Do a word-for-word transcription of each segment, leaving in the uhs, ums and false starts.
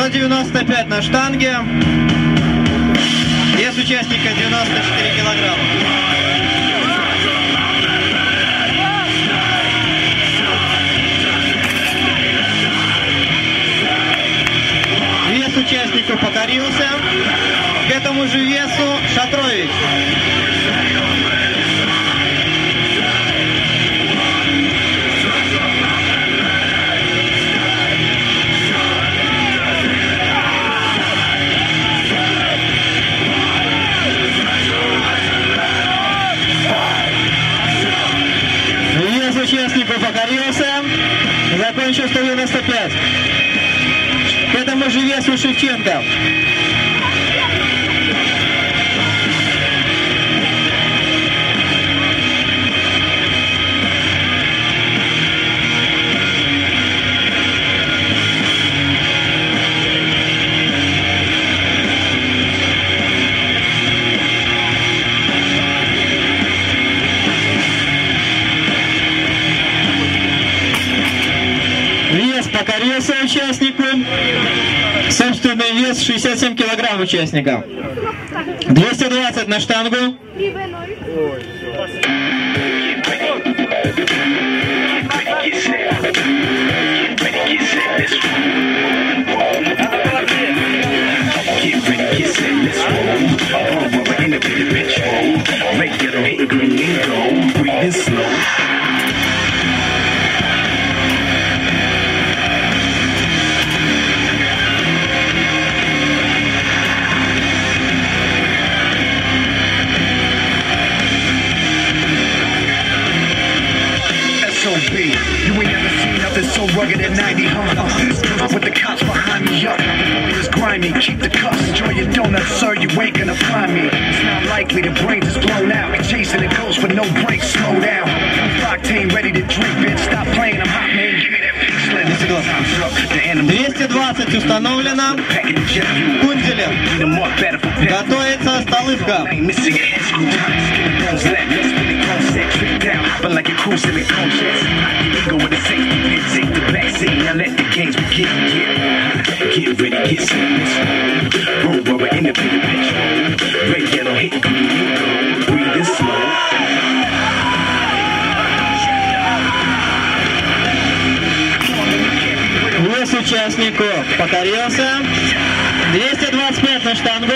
девяносто пять на штанге. Вес участника девяносто четыре килограмма. Вес участника покорился. К этому же весу Шатрович. Вес участника покорился. Закончил сто девяносто пять. К этому же весу Шевченко. Вес покорился участнику. Собственный вес шестьдесят семь килограмм участника. двести двадцать на штангу. You ain't never seen nothing so rugged at ninety, huh? With the cops behind me, up. It's grimy, keep the cuffs, enjoy your donuts, sir, you ain't gonna find me. It's not likely, the brains is blown out. Chasing the ghost with no brakes, slow down. Octane ready to drink, bitch, stop playing, I'm hot, man. Give me that big slim. двести двадцать установлено. Кунделев. Готовится Столыпка. But like a cruise in the conscience, I go with the safety pin, take the backseat, now let the games begin. Yeah, get ready, get set, let's roll. Roll rubber in the big bitch. Red, yellow, hit green, go. Breathe it slow. Вес участнику покорился. двести двадцать пять на штангу.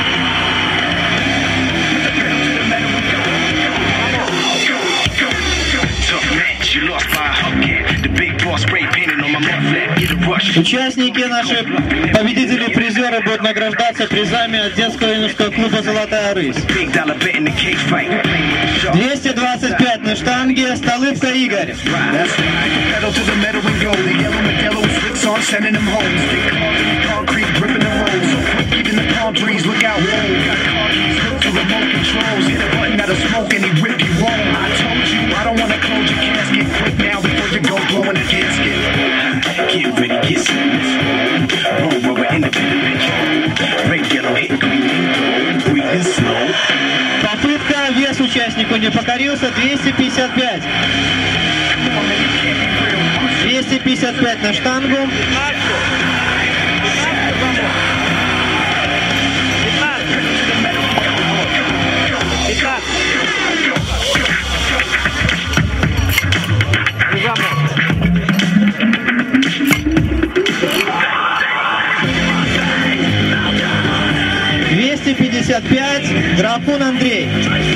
Участники наши, победители, призеры будут награждаться призами от детского юношеского клуба «Золотая рысь». двести двадцать пять на штанге, Столыпка Игорь. Get ready, get set, let's roll. Roll rubber in the bitch. Red, yellow, hit green, go. Breathe it slow. Попытка, вес участнику не покорился, двести пятьдесят пять. двести пятьдесят пять на штангу. двести пятьдесят пять, Дракун Андрей.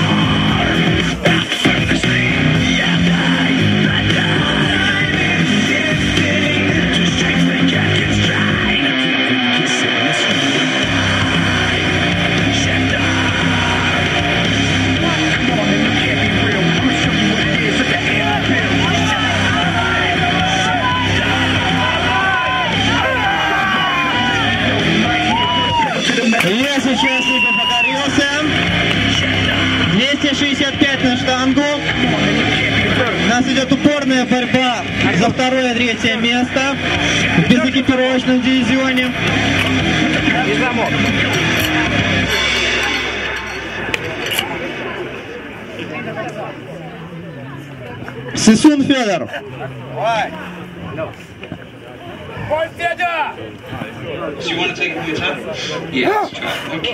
Вес участника покорился. двести шестьдесят пять на штангу. У нас идет упорная борьба за второе и третье место в безэкипировочном дивизионе. Сысун Федор. Ой, Федя! So you want to take it from the top? Yeah, let's try it. Okay.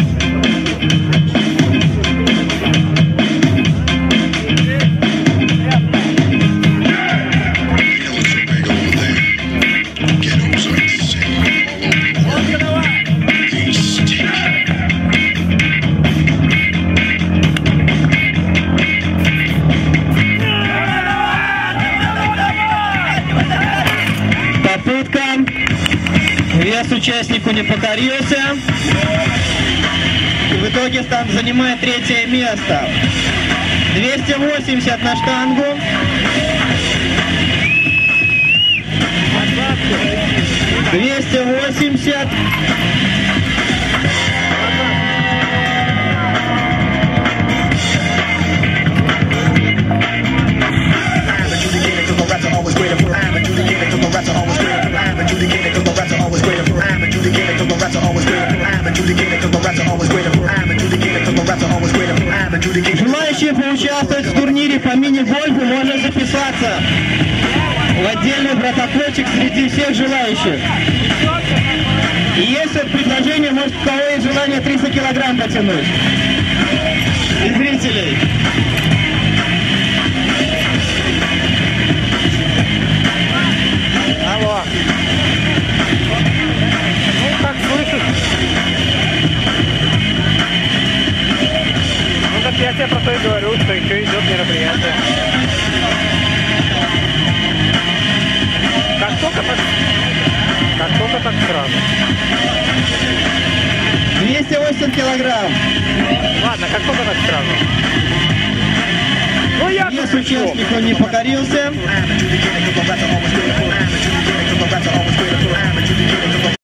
Вес участнику не покорился. И в итоге стан занимает третье место. двести восемьдесят на штангу. двести восемьдесят. Желающие поучаствовать в турнире по мини-гольфу можно записаться в отдельный протокольчик среди всех желающих. И есть вот предложение, может, у кого есть желание триста килограмм потянуть из зрителей. Алло. Ну, как слышишь? Ну, так я тебе про то и говорю, что еще идет мероприятие. Как только так, как только так сразу. двести восемьдесят килограмм. Ладно, как только так сразу. Ну, я Вес участнику не покорился.